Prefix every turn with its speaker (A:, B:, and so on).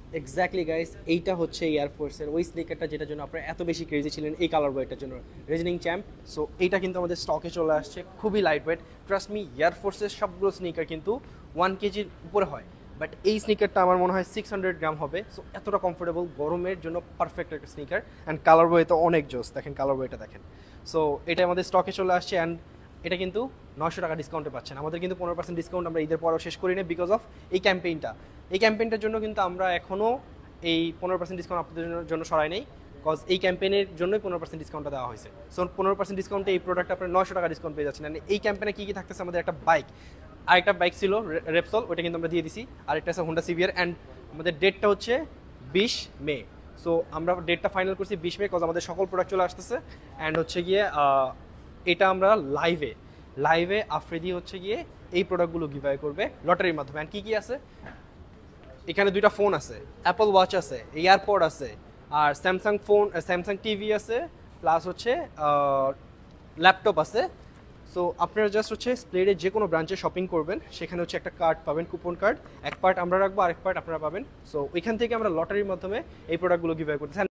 A: Exactly guys, এইটা হচ্ছে এয়ারফোর্সের ওই স্নিকারটা যেটার জন্য আপনারা এত বেশি ক্রেজি ছিলেন এই কালার বইটার জন্য, রেজনিং চ্যাম্প। সো এইটা কিন্তু আমাদের স্টকে চলে আসছে, খুবই লাইট ওয়েট। ট্রাস্ট মি, এয়ারফোর্সের সবগুলো স্নিকার কিন্তু 1 কেজির উপরে হয়, বাট এই স্নিকারটা আমার মনে হয় 600 গ্রাম হবে। সো এতটা কমফোর্টেবল, গরমের জন্য পারফেক্ট একটা স্নিকার। অ্যান্ড কালার বই তো অনেক জোস, দেখেন কালার বইটা দেখেন। সো এটা আমাদের স্টকে চলে আসছে, অ্যান্ড এটা কিন্তু 900 টাকা ডিসকাউন্টে পাচ্ছেন। আমাদের কিন্তু 15% ডিসকাউন্ট আমরা ঈদের পরেও শেষ করি না, বিকজ অফ এই ক্যাম্পেইনটা। এই ক্যাম্পেইনটার জন্য কিন্তু আমরা এখনও এই 15% ডিসকাউন্ট আপনাদের জন্য সরাই নেই, কজ এই ক্যাম্পেইনের জন্যই 15% ডিসকাউন্টটা দেওয়া হয়েছে। সো 15% ডিসকাউন্টে এই প্রোডাক্ট আপনার 900 টাকা ডিসকাউন্ট পেয়ে যাচ্ছেন। And এই ক্যাম্পেইনে কী কী থাকতেছে, আমাদের একটা বাইক, আরেকটা বাইক ছিল রেপসল, ওইটা কিন্তু আমরা দিয়ে দিছি। আরেকটা আছে হোন্ডা সিভিয়ার। অ্যান্ড আমাদের ডেটটা হচ্ছে 20 মে। সো আমরা ডেটটা ফাইনাল করছি 20 মে, কজ আমাদের সকল প্রোডাক্ট চলে আসতেছে। অ্যান্ড হচ্ছে গিয়ে এটা আমরা লাইভে লাইভে আফ্রিদি হচ্ছে গিয়ে এই প্রোডাক্টগুলো গিভঅ্যাওয়ে করবে লটারির মাধ্যমে। অ্যান্ড কী কী আছে, এখানে দুইটা ফোন আছে, অ্যাপল ওয়াচ আছে, এয়ারপড আছে, আর স্যামসাং ফোন, স্যামসাং টিভি আছে, প্লাস হচ্ছে ল্যাপটপ আছে। সো আপনারা জাস্ট হচ্ছে স্প্লেডে যে কোনো ব্রাঞ্চে শপিং করবেন, সেখানে হচ্ছে একটা কার্ড পাবেন, কুপন কার্ড। এক পার্ট আমরা রাখবো, আরেক পার্ট আপনারা পাবেন। সো ওইখান থেকে আমরা লটারির মাধ্যমে এই প্রোডাক্টগুলো গিভঅ্যাওয়ে করতেছি।